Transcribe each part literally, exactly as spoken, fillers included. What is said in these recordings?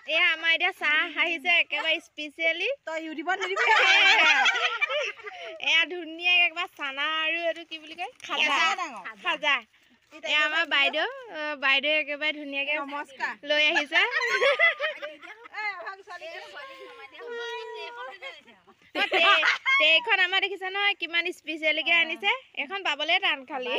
এয়া আমাৰ এতিয়া চাহ আহিছে একেবাৰে স্পেচিয়েলি তই ইউটিউবত নিদিবি এয়া ধুনীয়া একবাৰ চানা আৰু এইটো কি বুলি কয় খাজা খাজা এয়া আমাৰ বাইদেউ বাইদেউ একেবাৰে ধুনীয়াকে নমস্কাৰ লৈ আহিছে এইখন আমাৰ দেখিছে নহয় কিমান স্পেচিয়েলিকে আনিছে এখন পাবলে টান খালি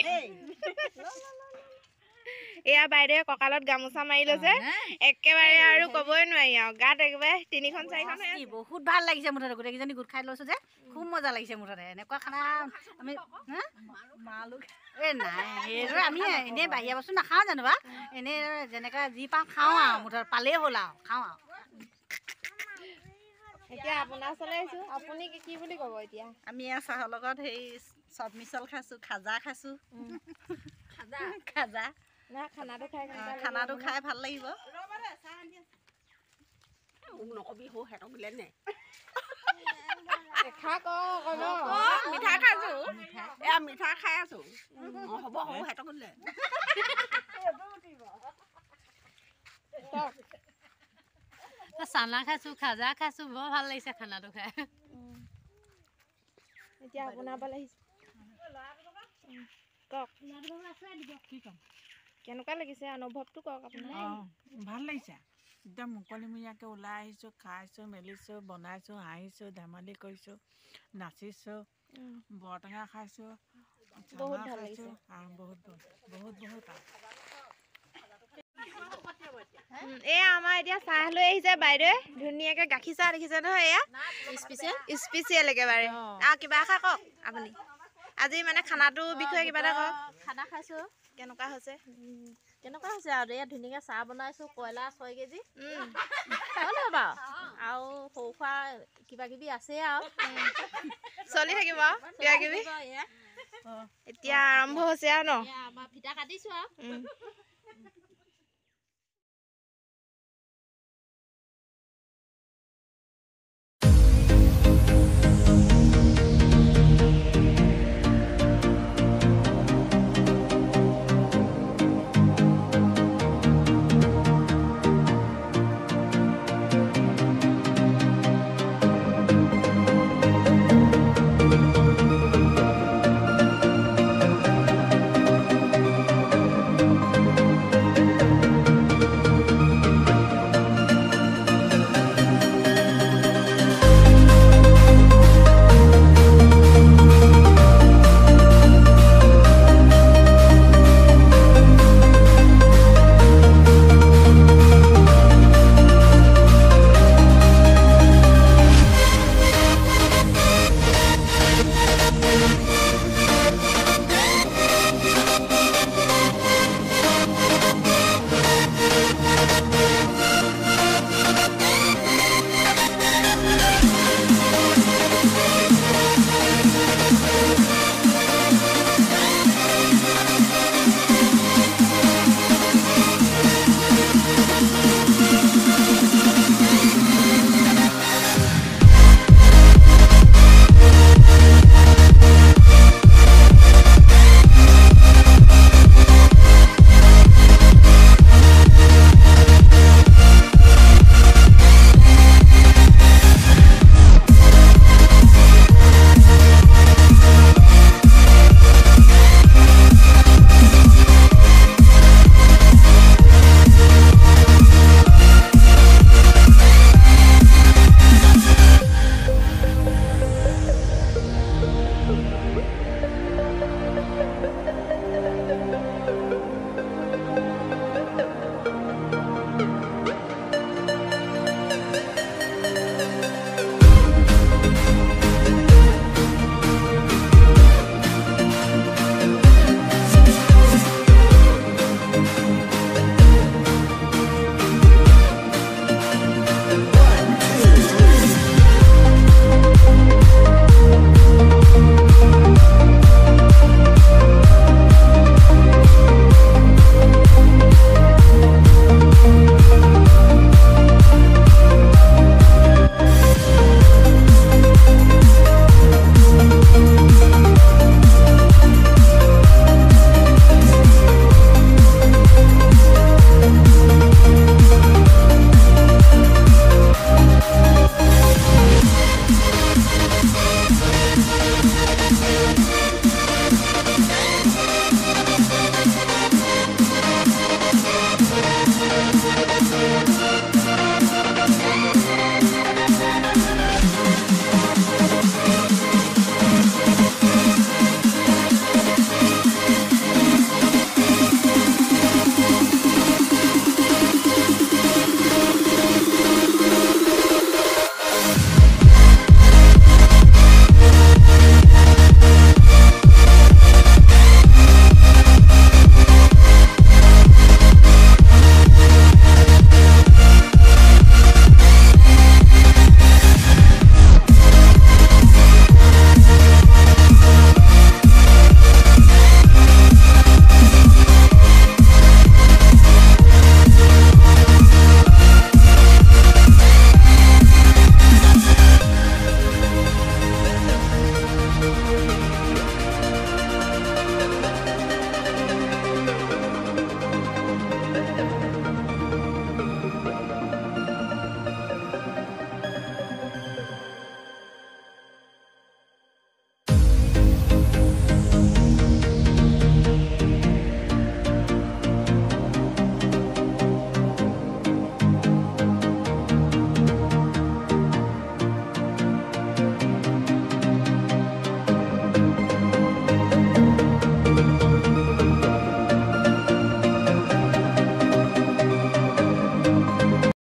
এয়া বাইদেউ কঁকালত গামোচা মাৰি লৈছে একেবাৰে আৰু কবই নোৱাৰি আৰু গাত একেবাৰে তিনিখন চাৰিখন বহুত ভাল লাগিছে মুঠতে গোটেইকেইজনী গোট খাই লৈছো যে খুব মজা লাগিছে মুঠতে এনেকুৱা খানা আমি এই নাই এইদৰে আমি এনেই বাহিৰা বস্তু নাখাওঁ জানো বা এনেই যেনেকৈ যি পাওঁ খাওঁ আৰু মুঠতে পালেই হ'ল আৰু খাওঁ আৰু এতিয়া আপোনাৰ ওচৰলৈ আহিছোঁ আপুনি কি বুলি ক'ব এতিয়া আমি এয়া চাহৰ লগত সেই চব মিছল খাইছোঁ খাজা খাইছোঁ খাজা খাজা না খানাটো খাই খানাটো খাই ভাল লাগিব নকবি হো হেঁতক দিলে নে মিঠা খাইছোঁ এয়া মিঠা খাই আছোঁ অঁ হ'ব হ'ব হেঁতক দিলে চানা খাইছোঁ খাজা খাইছোঁ বৰ ভাল লাগিছে খানাটো খাই এতিয়া আপোনাৰ পৰা আহিছোঁ কওক কেনেকুৱা লাগিছে অনুভৱটো কওক আপোনাৰ অঁ ভাল লাগিছে একদম মুকলিমূৰীয়াকৈ ওলাই আহিছোঁ খাইছোঁ মেলিছোঁ বনাইছোঁ হাঁহিছোঁ ধেমালি কৰিছোঁ নাচিছোঁ বৰটেঙা খাইছোঁ বহুত ভাল লাগিছে বহুত বহুত বহুত বহুত এয়া আমাৰ এতিয়া চাহ লৈ আহিছে বাইদেৱে ধুনীয়াকৈ গাখীৰ চাহ দেখিছে নহয় এয়া স্পেচিয়েল স্পেচিয়েল একেবাৰে আৰু কিবা এষাৰ কওক আপুনি আজি মানে খানাটোৰ বিষয়ে কিবা এটা কওক খানা খাইছোঁ কেনেকুৱা হৈছে কেনেকুৱা হৈছে আৰু ইয়াত ধুনীয়াকৈ চাহ বনাইছোঁ কয়লা ছয় কেজি হ'লে বাৰু আৰু সৰু সুৰা কিবা কিবি আছে আৰু চলি থাকিব কিবা কিবি এতিয়া আৰম্ভ হৈছে আৰু ন আমাৰ ফিটা কাটিছোঁ আৰু